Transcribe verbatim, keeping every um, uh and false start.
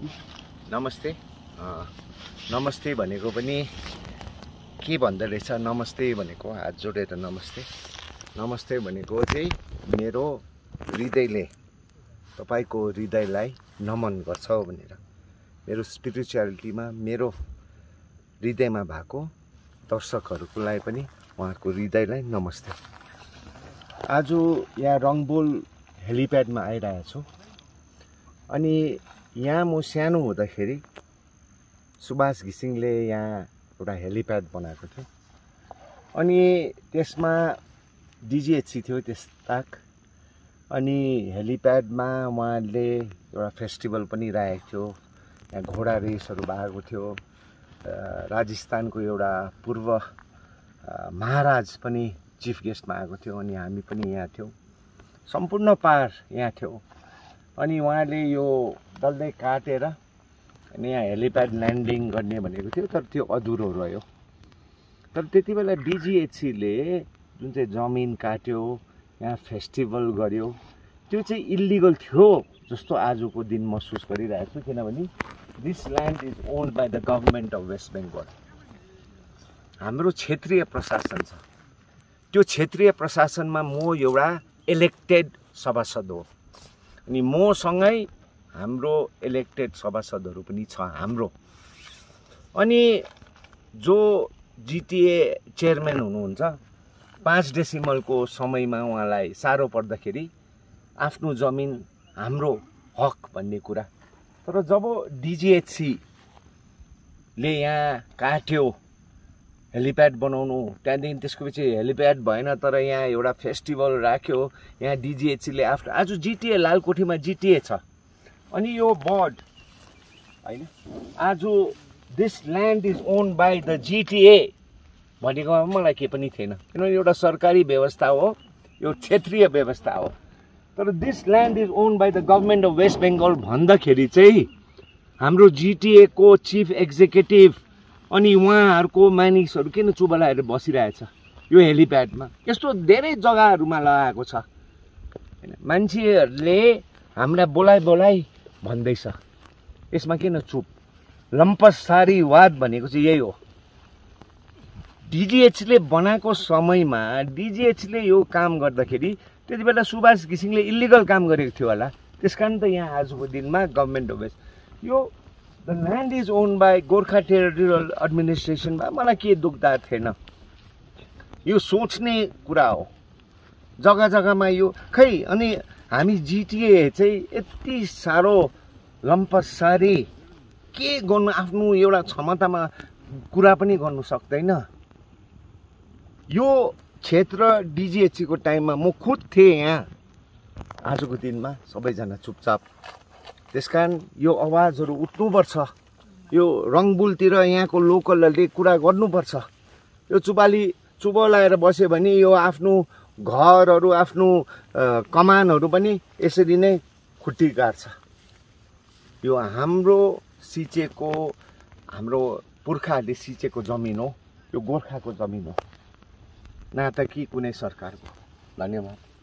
नमस्ते नमस्ते भनेको पनि के भन्दो रहेछ नमस्ते भनेको हात जोडेर नमस्ते नमस्ते भनेको चाहिँ मेरो हृदयले तपाईको हृदयलाई नमन गर्छ भनेर मेरो स्पिरिचुअलिटीमा मेरो हृदयमा भएको दर्शकहरुलाई पनि उहाँको हृदयलाई नमस्ते। आज यहाँ रङबुल हेलिप्याडमा आइरहेको छु अनि यहाँ म सानो हुँदाखेरि सुभाष घिसिङले यहाँ एउटा हेलिप्याड बनाएको थियो अनि त्यसमा डिजिएचसी थियो त्यसताक अनि हेलिप्याडमा उहाँले एउटा फेस्टिभल पनि राखेको थियो। यहाँ घोडा रेसहरू भएको थियो। राजस्थानको एउटा पूर्व महाराज पनि चिफ गेस्टमा आएको थियो अनि हामी पनि यहाँ थियौँ। सम्पूर्ण पार यहाँ थियो अनि उहाँले यो डल्लै काटेर अनि यहाँ हेलिप्याड ल्यान्डिङ गर्ने भनेको थियो तर त्यो अधुरो रह्यो। तर त्यति बेला डिजिएचसीले जुन चाहिँ जमिन काट्यो यहाँ फेस्टिभल गर्यो त्यो चाहिँ इल्लिगल थियो जस्तो आजको दिन महसुस गरिरहेको छु किनभने this land is owned by the government of West Bengal. हाम्रो क्षेत्रीय प्रशासन छ त्यो क्षेत्रीय प्रशासनमा म एउटा इलेक्टेड सभासद हो अनि मसँगै हाम्रो इलेक्टेड सभासदहरू पनि छ हाम्रो। अनि जो जिटिए चेयरम्यान हुनुहुन्छ पाँच डेसिमलको समयमा उहाँलाई साह्रो पर्दाखेरि आफ्नो जमिन हाम्रो हक भन्ने कुरा। तर जब डिजिएचसी ले यहाँ काट्यो हेलिप्याड बनाउनु त्यहाँदेखि त्यसको पछि हेलिप्याड भएन तर यहाँ एउटा फेस्टिभल राख्यो यहाँ डिजिएचसीले आफ्नो आज जिटिए लालकोठीमा जिटिए छ अनि यो बोर्ड हैन आज this land is owned by the GTA भनेकोमा मलाई के पनि थिएन किनभने एउटा सरकारी व्यवस्था हो यो क्षेत्रीय व्यवस्था हो। तर this land is owned by the government of West Bengal भन्दाखेरि चाहिँ हाम्रो जिटिए को चिफ एक्जिक्युटिभ अनि उहाँहरूको मानिसहरू किन चुबा लगाएर बसिरहेछ यो हेलिप्याडमा। यस्तो धेरै जग्गाहरूमा लगाएको छ हैन मान्छेहरूले हामीलाई बोलाइ बोलाइ भन्दैछ यसमा किन चुप। लम्पसारीवाद भनेको चाहिँ यही हो। डिजिएचले बनाएको समयमा डिजिएचले यो काम गर्दाखेरि त्यति बेला सुभाष घिसिङले इल्लिगल काम गरेको थियो होला त्यसकारण त यहाँ आजको दिनमा गभर्मेन्ट अफ वेस्ट यो the land is owned by Gorkha territorial एडमिनिस्ट्रेसनमा मलाई के दुख्दा थिएन। यो सोच्ने कुरा हो जग्गा जग्गामा यो खै अनि हामी जिटिए चाहिँ यति साह्रो लम्पसारी के गर्नु आफ्नो एउटा क्षमतामा कुरा पनि गर्नु सक्दैन। यो क्षेत्र डिजिएचसी को टाइममा म खुद थिएँ यहाँ आजको दिनमा सबैजना चुपचाप। त्यसकारण यो आवाजहरू उठ्नुपर्छ यो रङबुलतिर यहाँको लोकलहरूले कुरा गर्नुपर्छ। यो चुबाली चुबो लगाएर बस्यो भने यो आफ्नो घरहरू आफ्नो कमानहरू पनि यसरी नै खुट्टी गाड्छ। यो हाम्रो सिचेको हाम्रो पुर्खाहरूले सिचेको जमिन हो यो गोर्खाको जमिन हो न त कि कुनै सरकारको। धन्यवाद।